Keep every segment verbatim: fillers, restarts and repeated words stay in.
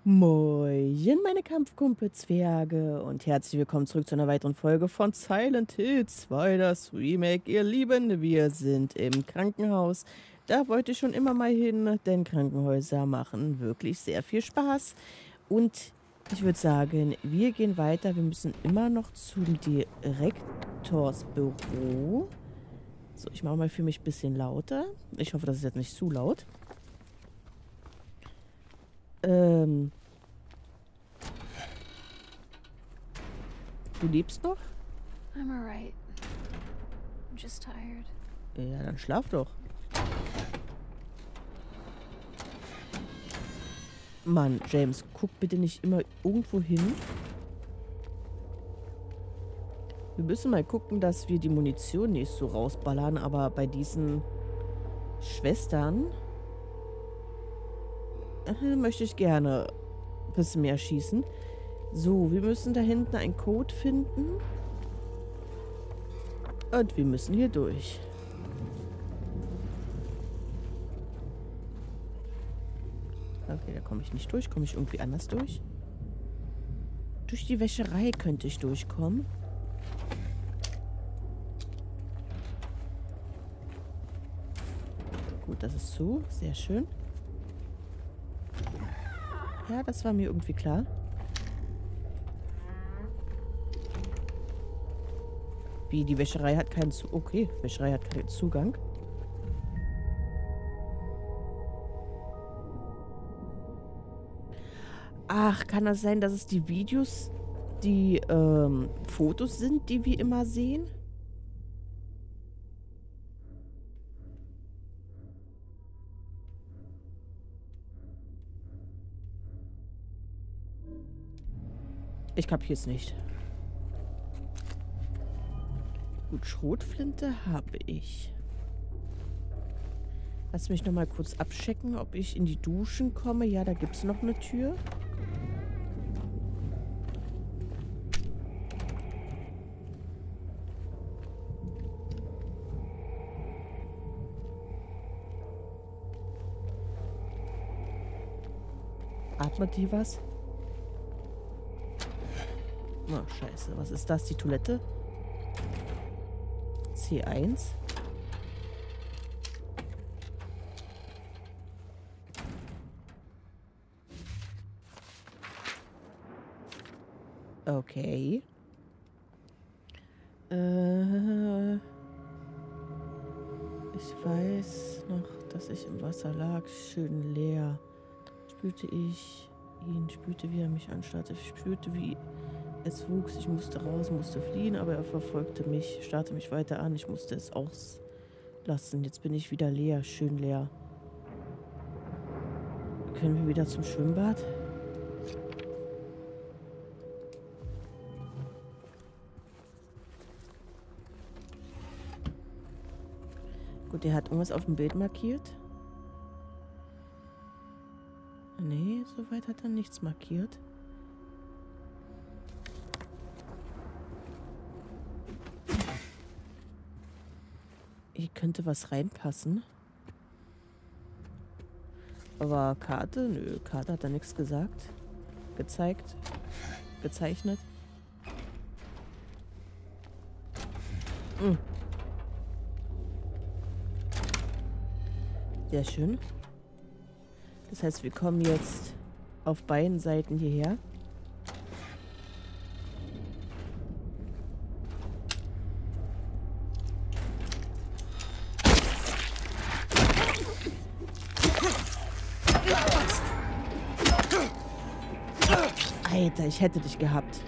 Moin, meine Kampfkumpel-Zwerge und herzlich willkommen zurück zu einer weiteren Folge von Silent Hill zwei, das Remake. Ihr Lieben, wir sind im Krankenhaus. Da wollte ich schon immer mal hin, denn Krankenhäuser machen wirklich sehr viel Spaß. Und ich würde sagen, wir gehen weiter. Wir müssen immer noch zum Direktorsbüro. So, ich mache mal für mich ein bisschen lauter. Ich hoffe, das ist jetzt nicht zu laut. Ähm... Du lebst noch? I'm alright. I'm just tired. Ja, dann schlaf doch. Mann, James, guck bitte nicht immer irgendwo hin. Wir müssen mal gucken, dass wir die Munition nicht so rausballern, aber bei diesen Schwestern äh, möchte ich gerne ein bisschen mehr schießen. So, wir müssen da hinten einen Code finden. Und wir müssen hier durch. Okay, da komme ich nicht durch. Komme ich irgendwie anders durch? Durch die Wäscherei könnte ich durchkommen. Gut, das ist so. Sehr schön. Ja, das war mir irgendwie klar. Wie, die Wäscherei hat keinen Zugang. Okay, Wäscherei hat keinen Zugang. Ach, kann das sein, dass es die Videos, die ähm, Fotos sind, die wir immer sehen? Ich kapier's nicht. Gut, Schrotflinte habe ich. Lass mich noch mal kurz abchecken, ob ich in die Duschen komme. Ja, da gibt es noch eine Tür. Atmet die was? Oh, scheiße. Was ist das? Die Toilette? C eins. Okay. Äh, ich weiß noch, dass ich im Wasser lag, schön leer. Spürte ich ihn, spürte, wie er mich anstarrte, spürte, wie es wuchs, ich musste raus, musste fliehen, aber er verfolgte mich, starrte mich weiter an. Ich musste es auslassen. Jetzt bin ich wieder leer, schön leer. Können wir wieder zum Schwimmbad? Gut, der hat irgendwas auf dem Bild markiert. Nee, soweit hat er nichts markiert. Hier könnte was reinpassen. Aber Karte? Nö, Karte hat er nichts gesagt. Gezeigt. Gezeichnet. Hm. Sehr schön. Das heißt, wir kommen jetzt auf beiden Seiten hierher. Alter, ich hätte dich gehabt.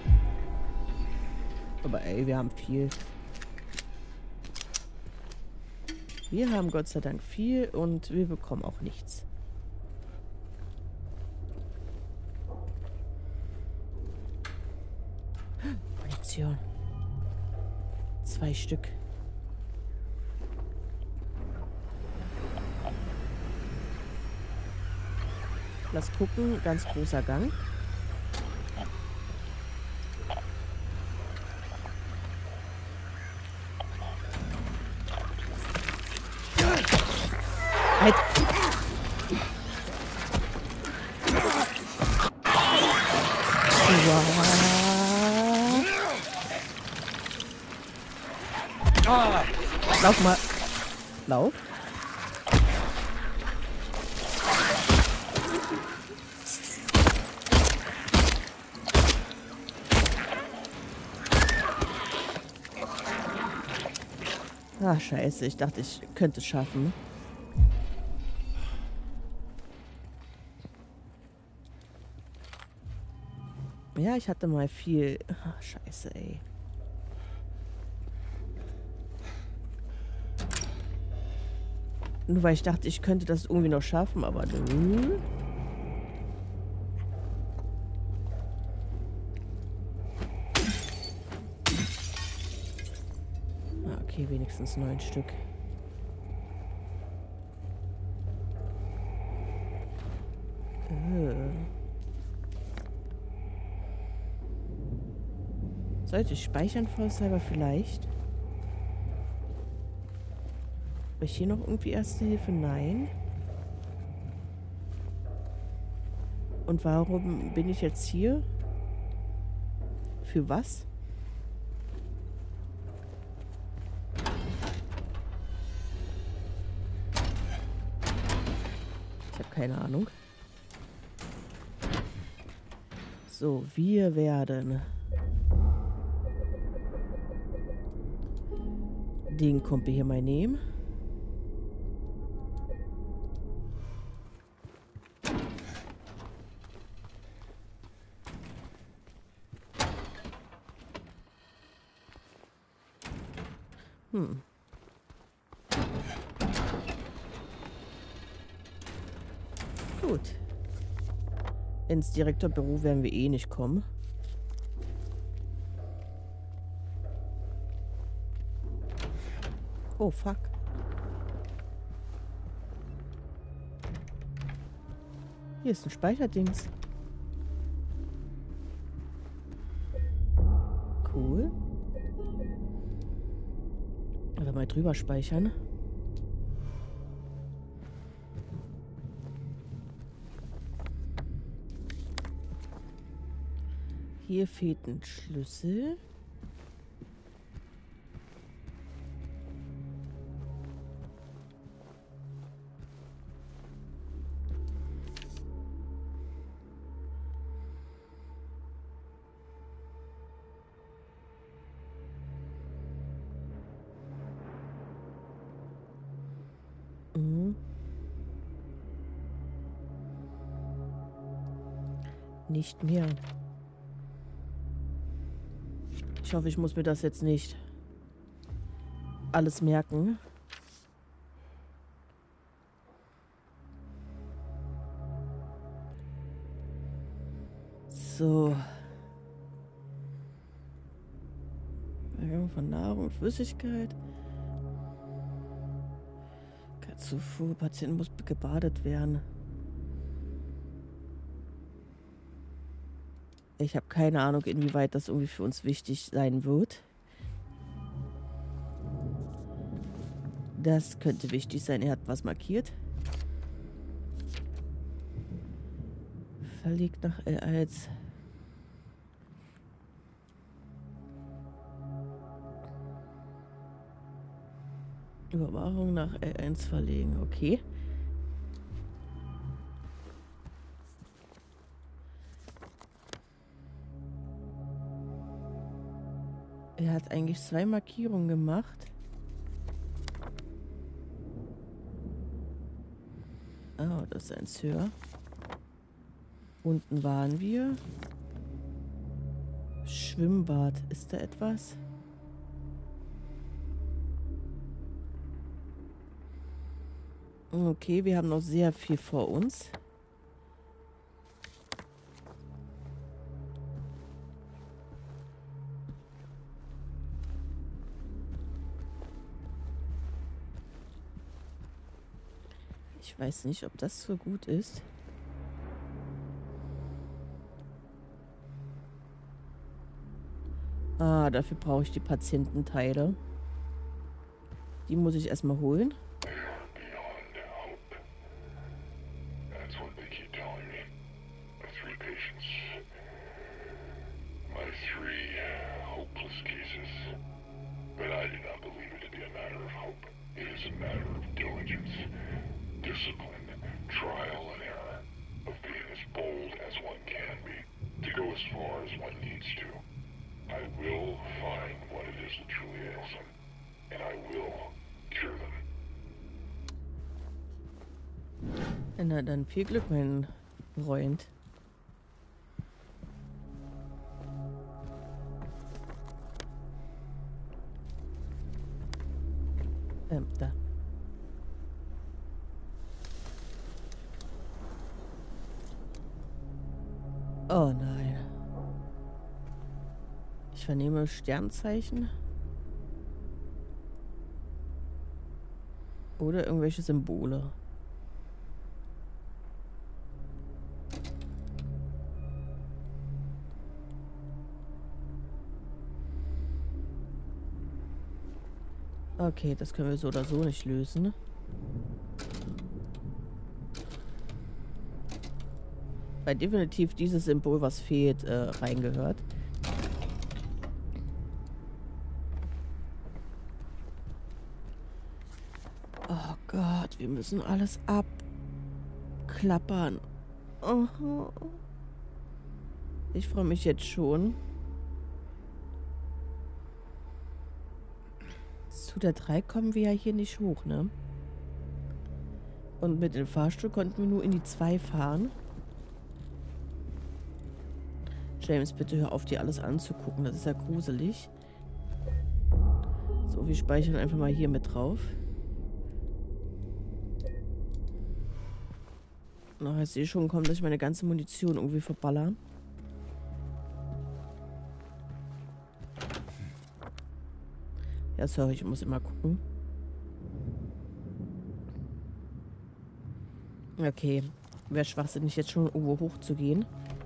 Aber ey, wir haben viel. Wir haben Gott sei Dank viel und wir bekommen auch nichts. Munition. Zwei Stück. Lass gucken, ganz großer Gang. Halt. Wow. Lauf mal. Lauf. Ah, scheiße. Ich dachte, ich könnte es schaffen. Ja, ich hatte mal viel... Ach, scheiße, ey. Nur weil ich dachte, ich könnte das irgendwie noch schaffen, aber nö. Ah, okay, wenigstens neun Stück. Äh. Sollte ich speichern, vorsichtshalber vielleicht? Habe ich hier noch irgendwie Erste Hilfe? Nein. Und warum bin ich jetzt hier? Für was? Ich habe keine Ahnung. So, wir werden den Kumpel hier mal nehmen. Hm. Gut. Ins Direktorbüro werden wir eh nicht kommen. Oh, fuck. Hier ist ein Speicherdings. Cool. Aber mal drüber speichern. Hier fehlt ein Schlüssel. Mhm. Nicht mehr. Ich hoffe, ich muss mir das jetzt nicht alles merken. So. Vergabe von Nahrung und Flüssigkeit. Zufuhr, Patient muss gebadet werden. Ich habe keine Ahnung, inwieweit das irgendwie für uns wichtig sein wird. Das könnte wichtig sein. Er hat was markiert. Verlegt nach L eins. Überwachung nach L eins verlegen. Okay. Er hat eigentlich zwei Markierungen gemacht. Oh, das ist eins höher. Unten waren wir. Schwimmbad. Ist da etwas? Okay, wir haben noch sehr viel vor uns. Ich weiß nicht, ob das so gut ist. Ah, dafür brauche ich die Patiententeile. Die muss ich erstmal holen. discipline, trial and error, of being as bold as one can be, to go as far as one needs to. I will find what it is that truly ails them, and I will cure them. Na dann viel Glück, mein Freund. Ähm, da. Oh nein. Ich vernehme Sternzeichen. Oder irgendwelche Symbole. Okay, das können wir so oder so nicht lösen. Weil definitiv dieses Symbol, was fehlt, äh, reingehört. Oh Gott, wir müssen alles abklappern. Oh. Ich freue mich jetzt schon. Zu der drei kommen wir ja hier nicht hoch, ne? Und mit dem Fahrstuhl konnten wir nur in die zwei fahren. James, bitte hör auf, dir alles anzugucken. Das ist ja gruselig. So, wir speichern einfach mal hier mit drauf. Na, ich sehe schon, kommt, dass ich meine ganze Munition irgendwie verballer. Ja, sorry, ich muss immer gucken. Okay. Wäre schwachsinnig, jetzt schon irgendwo hoch zu gehen.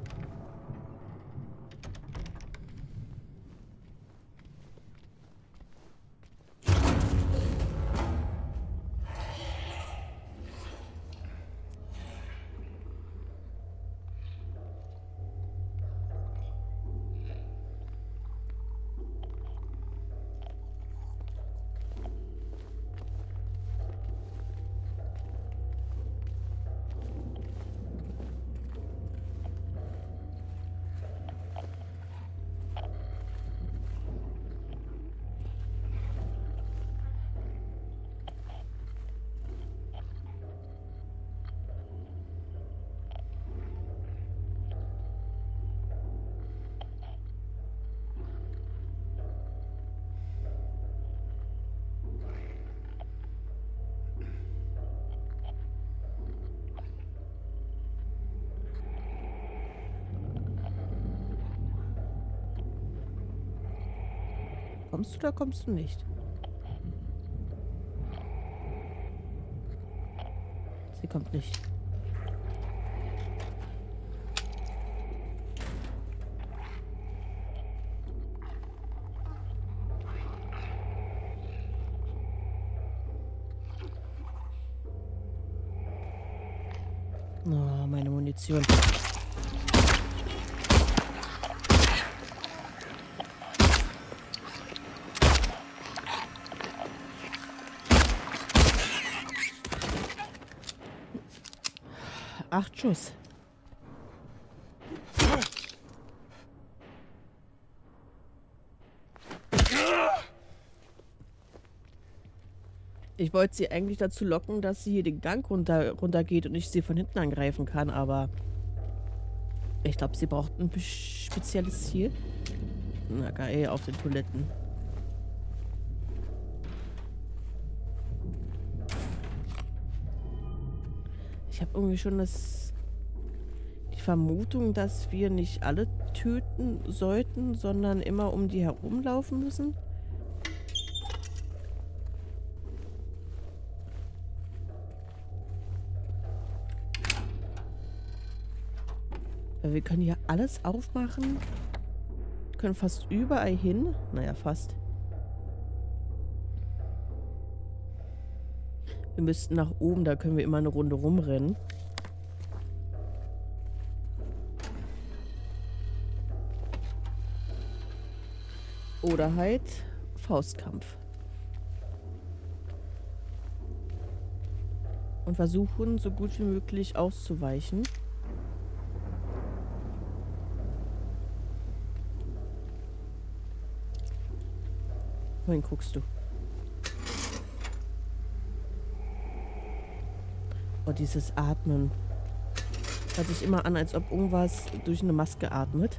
Kommst du oder kommst du nicht? Sie kommt nicht. Oh, meine Munition. Acht Schuss. Ich wollte sie eigentlich dazu locken, dass sie hier den Gang runter, runter geht und ich sie von hinten angreifen kann, aber ich glaube, sie braucht ein spezielles Ziel. Na geil, auf den Toiletten. Ich habe irgendwie schon das, die Vermutung, dass wir nicht alle töten sollten, sondern immer um die herumlaufen müssen. Weil wir können hier alles aufmachen. Können fast überall hin. Naja, fast. Wir müssten nach oben, da können wir immer eine Runde rumrennen. Oder halt Faustkampf. Und versuchen, so gut wie möglich auszuweichen. Wohin guckst du? Oh, dieses Atmen. Hört sich immer an, als ob irgendwas durch eine Maske atmet.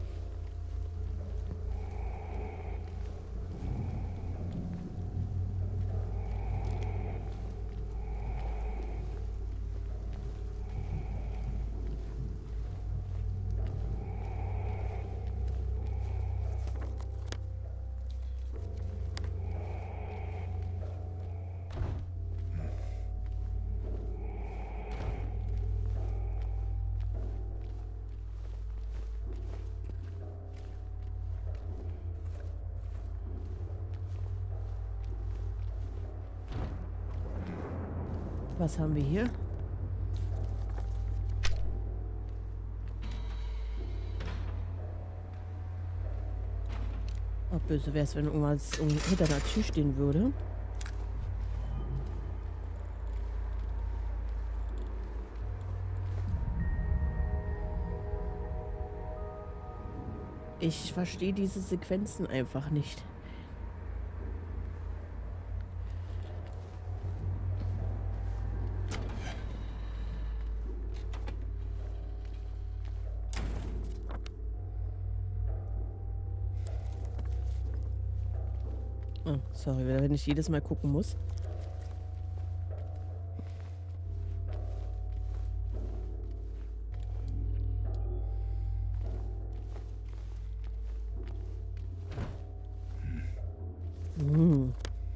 Was haben wir hier? Oh, böse wäre es, wenn irgendwas hinter der Tür stehen würde. Ich verstehe diese Sequenzen einfach nicht. Oh, sorry, wenn ich jedes Mal gucken muss. Hm.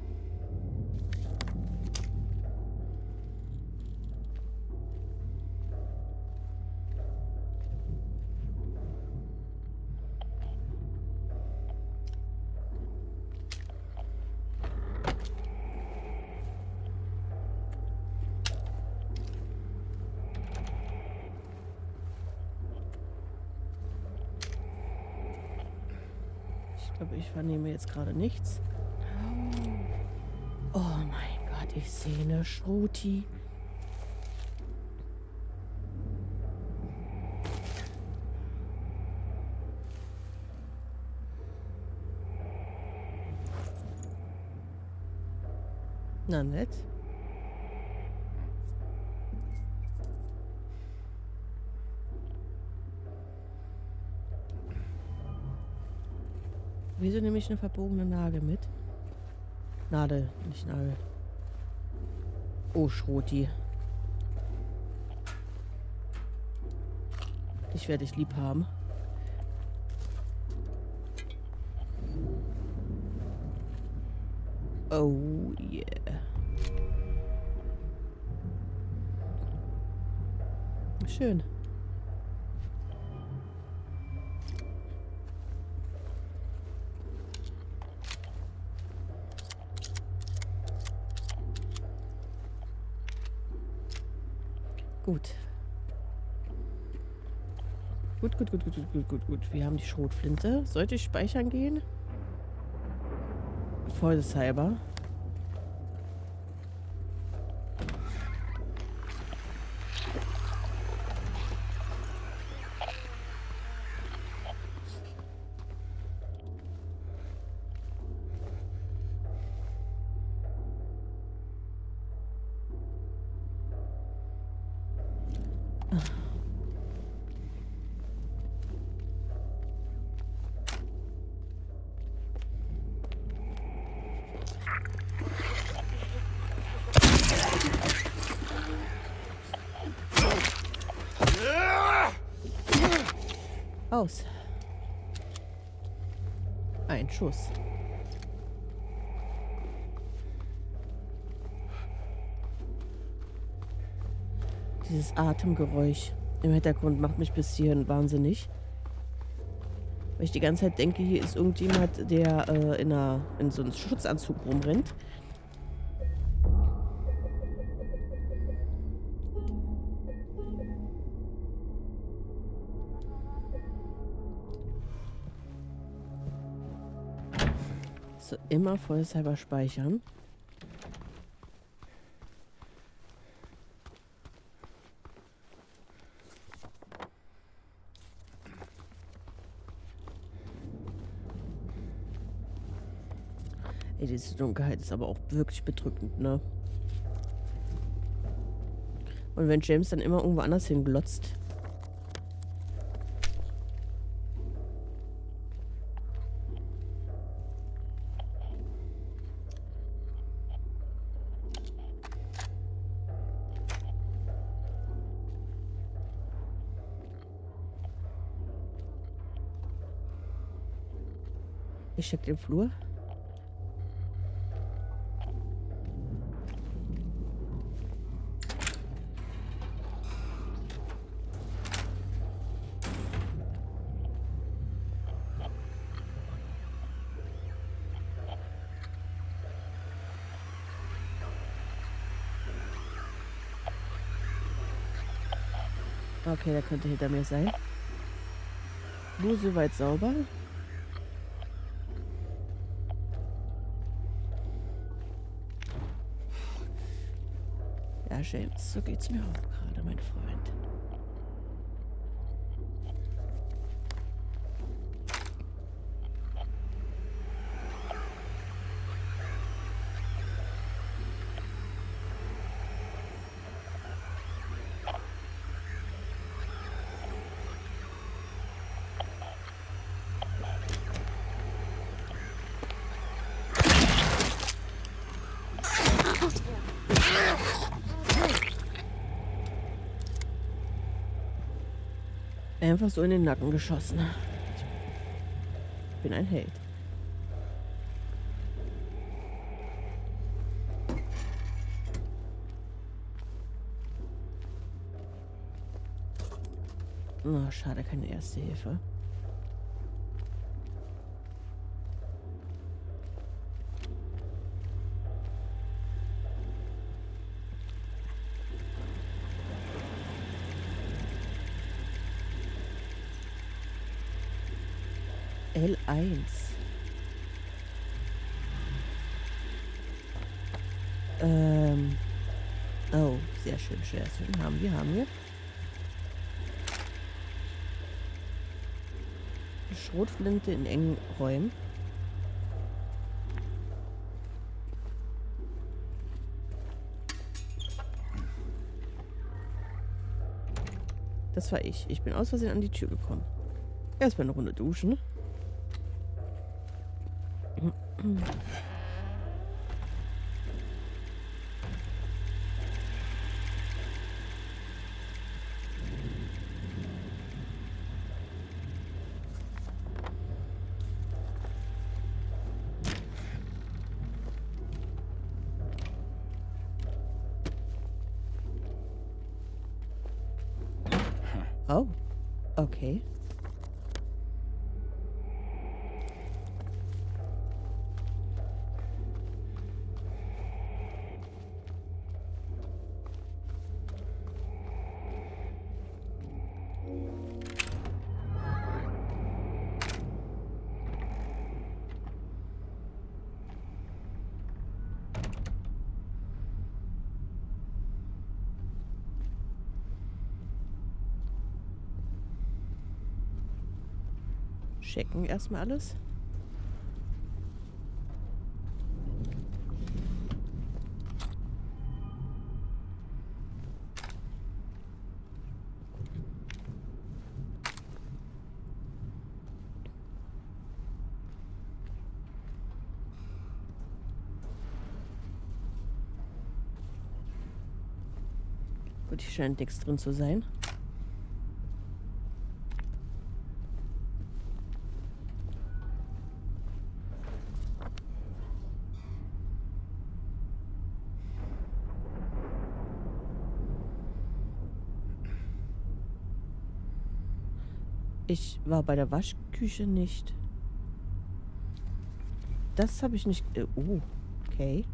Ich glaube, ich vernehme jetzt gerade nichts. Oh mein Gott, ich sehe eine Schroti. Na nett. Wieso nehme ich eine verbogene Nadel mit? Nadel, nicht Nagel. Oh, Schroti. Ich werde dich lieb haben. Oh yeah. Schön. Gut. Gut, gut, gut, gut, gut, gut, gut, gut. Wir haben die Schrotflinte. Sollte ich speichern gehen? Vollshalber. Aus. Ein Schuss. Dieses Atemgeräusch im Hintergrund macht mich bis hierhin wahnsinnig. Weil ich die ganze Zeit denke, hier ist irgendjemand, der äh, in, einer, in so einem Schutzanzug rumrennt. So, immer vollshalber speichern. Ey, diese Dunkelheit ist aber auch wirklich bedrückend, ne? Und wenn James dann immer irgendwo anders hinglotzt. Ich check den Flur. Okay, der könnte hinter mir sein. Nur soweit sauber. Ja, James, so geht's mir auch gerade, mein Freund. Einfach so in den Nacken geschossen. Ich bin ein Held. Oh, schade, keine Erste Hilfe. L eins. Ähm. Oh, sehr schön, sehr schön. Haben wir, haben wir. Schrotflinte in engen Räumen. Das war ich. Ich bin aus Versehen an die Tür gekommen. Erstmal eine Runde duschen. Oh, okay. Checken erstmal alles. Gut, hier scheint nichts drin zu sein. Ich war bei der Waschküche nicht. Das habe ich nicht... Äh, oh, okay.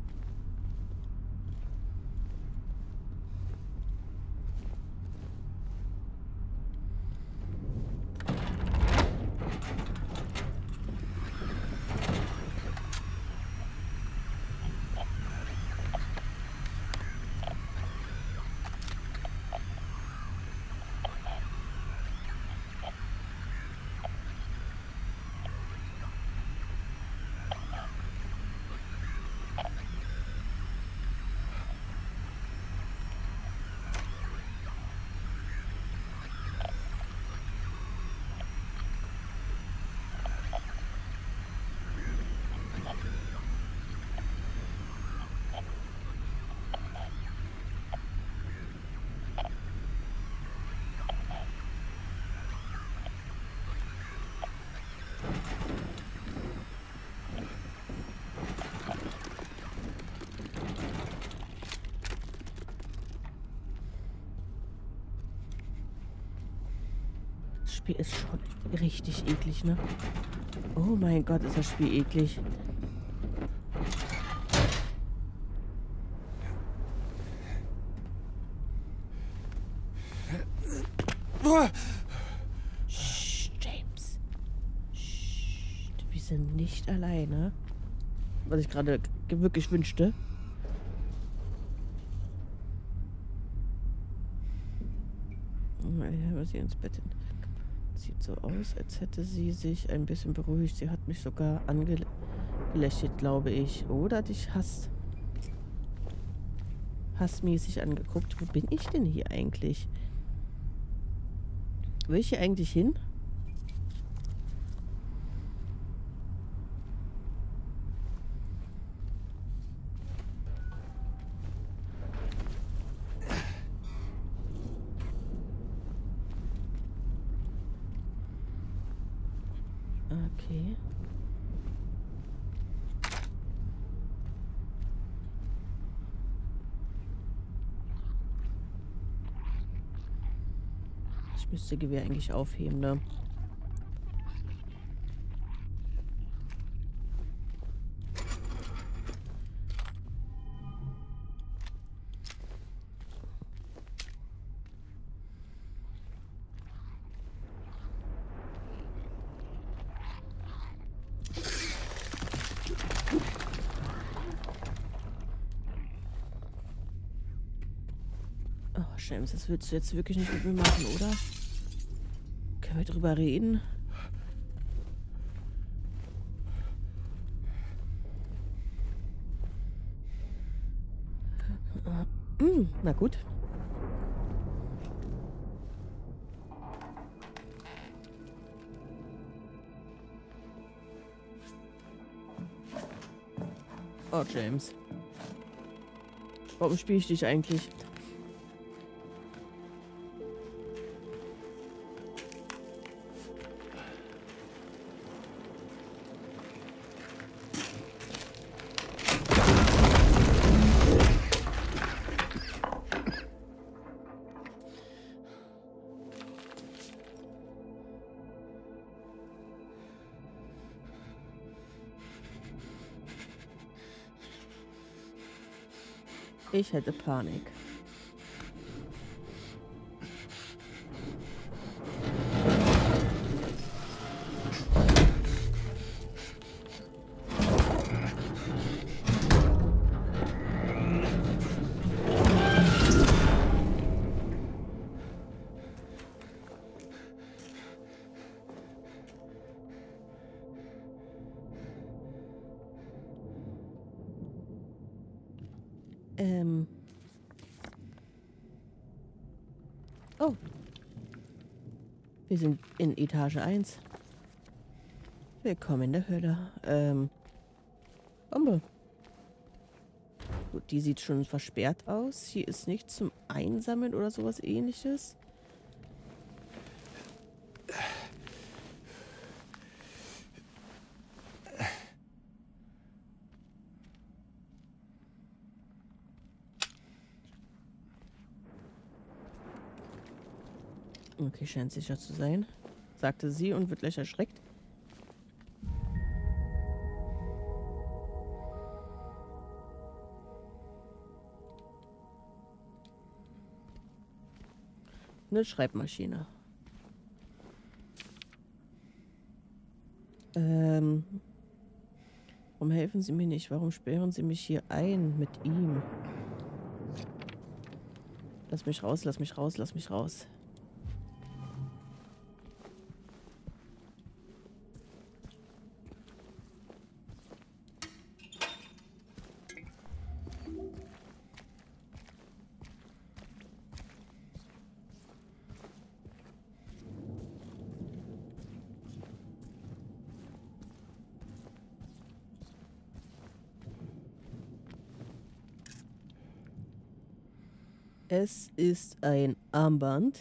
Das Spiel ist schon richtig eklig, ne? Oh mein Gott, ist das Spiel eklig. Shh, James. Shh, wir sind nicht alleine. Was ich gerade wirklich wünschte. Ja, sie ins Bett hin. Sieht so aus, als hätte sie sich ein bisschen beruhigt. Sie hat mich sogar angelächelt, glaube ich. Oder dich Hass. Hassmäßig angeguckt. Wo bin ich denn hier eigentlich? Will ich hier eigentlich hin? Okay. Ich müsste Gewehr eigentlich aufheben, ne? Oh, James, das willst du jetzt wirklich nicht mit mir machen, oder? Können wir drüber reden? Mm, na gut. Oh, James. Warum spiele ich dich eigentlich? Ich hätte Panik. Ähm. Oh. Wir sind in Etage eins. Willkommen in der Hölle. Ähm. Bombe. Gut, die sieht schon versperrt aus. Hier ist nichts zum Einsammeln oder sowas ähnliches. Okay, scheint sicher zu sein, sagte sie und wird gleich erschreckt. Eine Schreibmaschine. Ähm. Warum helfen Sie mir nicht? Warum sperren Sie mich hier ein mit ihm? Lass mich raus, lass mich raus, lass mich raus. Es ist ein Armband.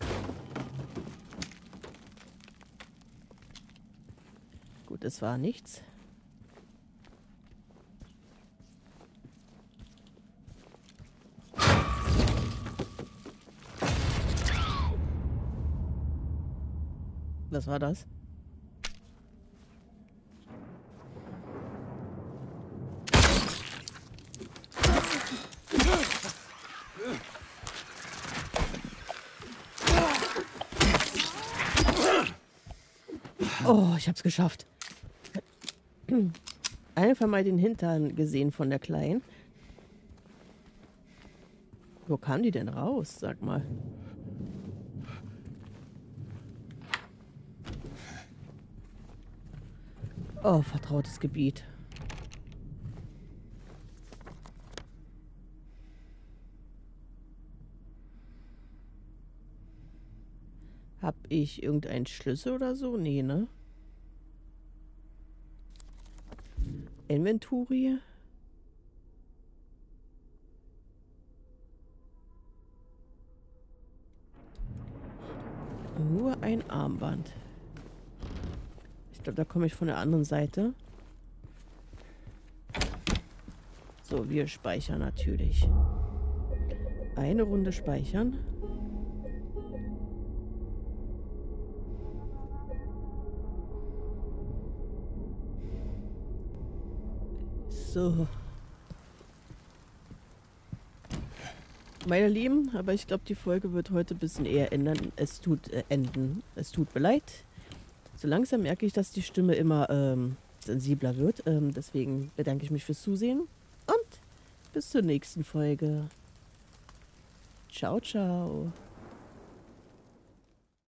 Gut, es war nichts. Was war das? Oh, ich hab's geschafft. Einfach mal den Hintern gesehen von der Kleinen. Wo kam die denn raus? Sag mal. Oh, vertrautes Gebiet. Hab ich irgendeinen Schlüssel oder so? Nee, ne? Inventory. Nur ein Armband. Ich glaube, da komme ich von der anderen Seite. So, wir speichern natürlich. Eine Runde speichern. So. Meine Lieben, aber ich glaube, die Folge wird heute ein bisschen eher ändern. Es tut äh, enden. Es tut mir leid. So langsam merke ich, dass die Stimme immer ähm, sensibler wird. Ähm, deswegen bedanke ich mich fürs Zusehen und bis zur nächsten Folge. Ciao, ciao.